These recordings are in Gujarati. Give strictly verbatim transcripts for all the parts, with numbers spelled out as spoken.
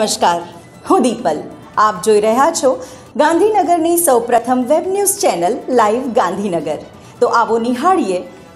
નમસ્કાર, હું દીપલ. આપ જોઈ રહ્યા છો ગાંધીનગરની સૌપ્રથમ web news channel live Gandhinagar. તો આવો નિહાળીએ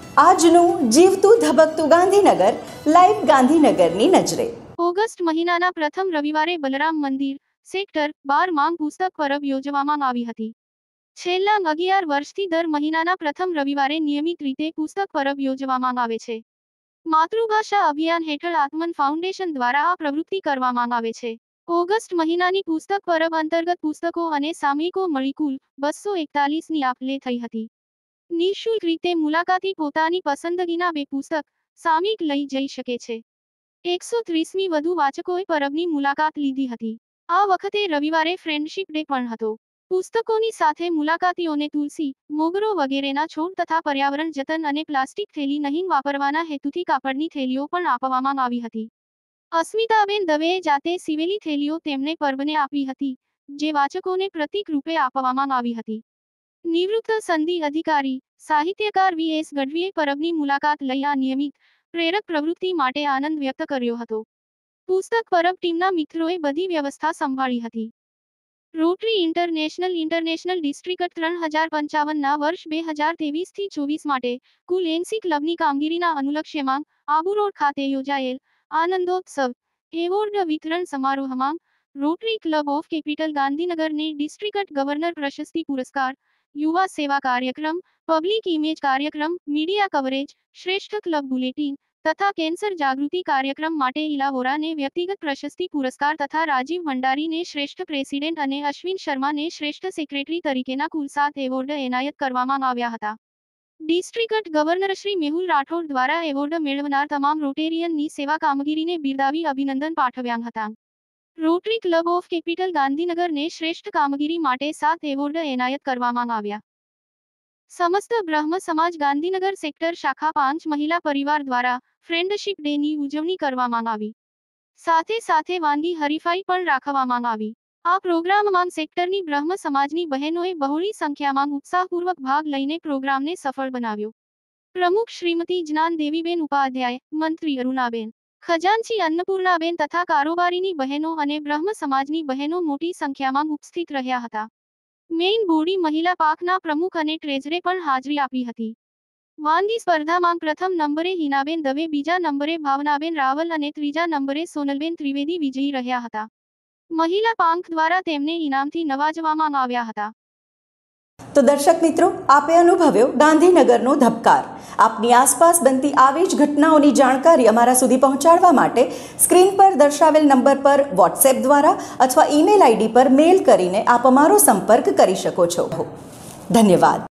આજનું જીવતું ધબકતું ગાંધીનગર લાઈવ ગાંધીનગરની નજરે. ઓગસ્ટ મહિનાના પ્રથમ રવિવારે બલરામ મંદિર સેક્ટર બાર માં પુસ્તક પરબ યોજવામાં આવી હતી. છેલ્લા અગિયાર વર્ષથી દર મહિનાના પ્રથમ રવિવારે નિયમિત રીતે પુસ્તક પરબ યોજવામાં આવે છે. માતૃભાષા અભિયાન હેઠળ આત્મન ફાઉન્ડેશન દ્વારા આ પ્રવૃત્તિ કરવામાં આવે છે. ઓગસ્ટ મહિનાની પુસ્તક પરબ અંતર્ગત પુસ્તકો અને સામયિકો મળી કુલ બસો એકતાલીસ ની આપ-લે થઈ હતી. નિઃશુલ્ક રીતે મુલાકાતી પોતાની પસંદગીના બે પુસ્તક સામયિક લઈ જઈ શકે છે. એકસો ત્રીસ મી વધુ વાચકોએ પરબની મુલાકાત લીધી હતી. આ વખતે રવિવારે ફ્રેન્ડશિપ ડે પણ હતો. પુસ્તકોની સાથે મુલાકાતીઓને તુલસી, મોગરો વગેરેના છોડ તથા પર્યાવરણ જતન અને પ્લાસ્ટિક થેલી નહીં વાપરવાના હેતુથી કાપડની થેલીઓ પણ આપવામાં આવી હતી. અસ્મિતાબેન દવેએ જાતે સીવેલી થેલીઓ તેમને પરબને આપી હતી, જે વાચકોને પ્રતીક રૂપે આપવામાં આવી હતી. નિવૃત્ત સંધિ અધિકારી, સાહિત્યકાર વી એસ ગઢવીએ પરબની મુલાકાત લઈ આ નિયમિત, પ્રેરક પ્રવૃત્તિ માટે આનંદ વ્યક્ત કર્યો હતો. પુસ્તક પરબ ટીમના મિત્રોએ બધી વ્યવસ્થા સંભાળી હતી. રોટરી ઇન્ટરનેશનલ ઇન્ટરનેશનલ ડિસ્ટ્રિક્ટ ત્રણ હજાર પંચાવન ના વર્ષ બે હજાર ત્રેવીસ થી ચોવીસ માટે કુલ એંસી ક્લબની કામગીરીના અનુલક્ષ્યમાં આબુ રોડ ખાતે યોજાયેલ આનંદોત્સવ એવોર્ડ વિતરણ સમારોહમાં રોટરી ક્લબ ઓફ કેપિટલ ગાંધીનગરને ડિસ્ટ્રિક્ટ ગવર્નર પ્રશસ્તિ પુરસ્કાર, યુવા સેવા કાર્યક્રમ, પબ્લિક ઇમેજ કાર્યક્રમ, મીડિયા કવરેજ, શ્રેષ્ઠ ક્લબ બુલેટિન તથા કેન્સર જાગૃતિ કાર્યક્રમ માટે ઇલાવોરાને વ્યક્તિગત પ્રશસ્તિ પુરસ્કાર તથા રાજીવ ભંડારીને શ્રેષ્ઠ પ્રેસિડેન્ટ અને અશ્વિન શર્માને શ્રેષ્ઠ સેક્રેટરી તરીકેના કુલ સાત એવોર્ડ એનાયત કરવામાં આવ્યા હતા. ડિસ્ટ્રિક્ટ ગવર્નર શ્રી મેહુલ રાઠોડ દ્વારા એવોર્ડ મેળવનાર તમામ રોટેરિયનની સેવા કામગીરીને બિરદાવી અભિનંદન પાઠવ્યા હતા. રોટરી ક્લબ ઓફ કેપિટલ ગાંધીનગરને શ્રેષ્ઠ કામગીરી માટે સાત એવોર્ડ એનાયત કરવામાં આવ્યા. સમસ્ત બ્રહ્મ સમાજ ગાંધીનગર સેક્ટર શાખા પાંચ મહિલા પરિવાર દ્વારા ફ્રેન્ડશિપ ડે ની ઉજવણી કરવામાં આવી. સાથે સાથે વાનગી હરીફાઈ પણ રાખવામાં આવી. આ પ્રોગ્રામમાં સેક્ટરની બ્રહ્મ સમાજની બહેનોએ બહોળી સંખ્યામાં ઉત્સાહપૂર્વક ભાગ લઈને પ્રોગ્રામને સફળ બનાવ્યો. પ્રમુખ શ્રીમતી જ્ઞાન દેવીબેન ઉપાધ્યાય, મંત્રી અરુણાબેન, ખજાનચી અન્નપૂર્ણાબેન તથા કારોબારીની બહેનો અને બ્રહ્મ સમાજની બહેનો મોટી સંખ્યામાં ઉપસ્થિત રહ્યા હતા. મેઇન બોડી મહિલા પાકના પ્રમુખ અને ટ્રેઝરે પણ હાજરી આપી હતી. વાનગી સ્પર્ધામાં પ્રથમ નંબરે હિનાબેન દવે, બીજા નંબરે ભાવનાબેન રાવલ અને ત્રીજા નંબરે સોનલબેન ત્રિવેદી વિજયી રહ્યા હતા. મહિલા પાંખ દ્વારા તેમને ઇનામથી નવાજવામાં આવ્યા હતા. તો દર્શક મિત્રો, આપે અનુભવ્યો ગાંધીનગરનો ધબકાર. આપની આસપાસ બનતી આવી જ ઘટનાઓની જાણકારી અમારા સુધી પહોંચાડવા માટે સ્ક્રીન પર દર્શાવેલ નંબર પર વોટ્સએપ દ્વારા અથવા ઈમેલ આઈડી પર મેલ કરીને આપ અમારો સંપર્ક કરી શકો છો. ધન્યવાદ.